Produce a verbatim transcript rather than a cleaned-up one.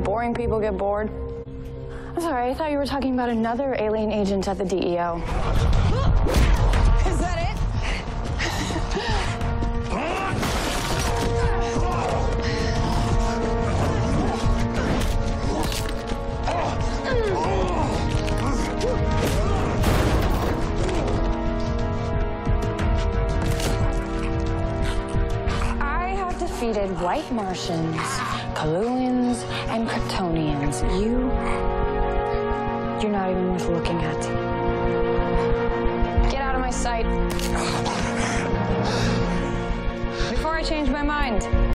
boring people get bored. I'm sorry, I thought you were talking about another alien agent at the D E O. Is that it? Defeated white Martians, Kaluans, and Kryptonians. You... You're not even worth looking at. Get out of my sight. Before I change my mind.